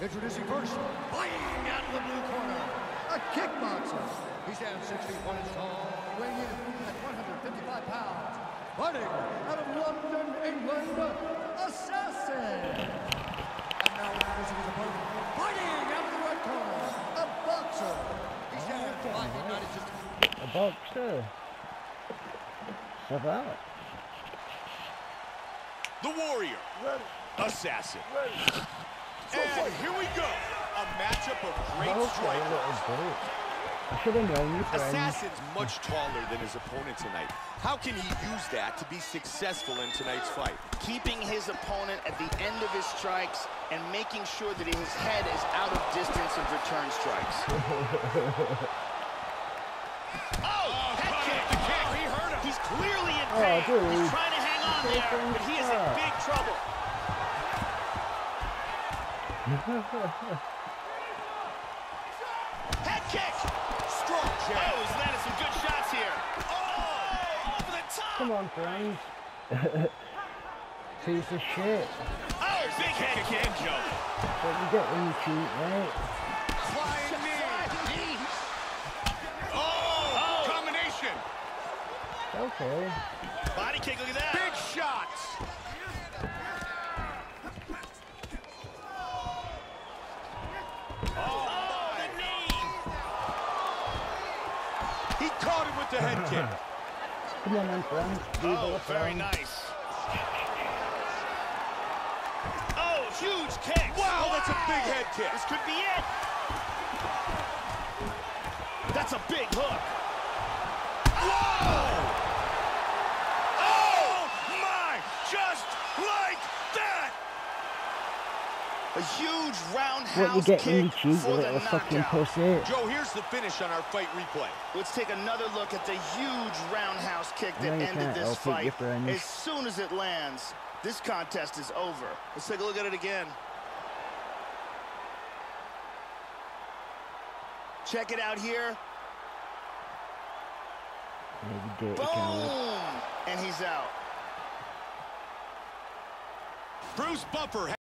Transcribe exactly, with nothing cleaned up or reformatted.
Introducing first, fighting out of the blue corner, a kickboxer. He stands six feet one inch tall, weighing in at one hundred fifty-five pounds. Fighting out of London, England, Assassin. And now introducing his opponent, fighting out of the red corner, a boxer. He stands five feet nine inches. A boxer. What's that? The Warrior. Ready. Assassin. Ready. And here we go. A matchup of great Okay, strikers. I should have known you, friend. Assassin's much taller than his opponent tonight. How can he use that to be successful in tonight's fight? Keeping his opponent at the end of his strikes and making sure that his head is out of distance of return strikes. oh, Oh, head caught kick. up the kick. Oh, he hurt him. He's clearly in Oh, pain. dude. He's trying to hang on there, but he is in big trouble. Head kick. Strong jab. Oh, he's landed some good shots here. Oh, over the top. Come on, friend. Piece of shit. Oh, big head kick. Jump. What you get when you cheat, mate? Flying knee. Oh, Oh, combination. Okay. body kick, look at that. Big shots. Oh, the knee. He caught him with the head kick. Come on, then, friend. Do Oh, the very friend. nice. Oh, huge kick. Wow, that's a big head kick. This could be it. That's a big hook. Whoa! Oh, my! Just like that! A huge roundhouse What you get when you kick cheat, you for the little fucking knockout. pussy? Joe, here's the finish on our fight replay. Let's take another look at the huge roundhouse kick that No, you ended can't. this I'll pick fight. your friend. As soon as it lands, this contest is over. Let's take a look at it again. Check it out here. Yeah, you dirty Boom! coward. And he's out. Bruce Buffer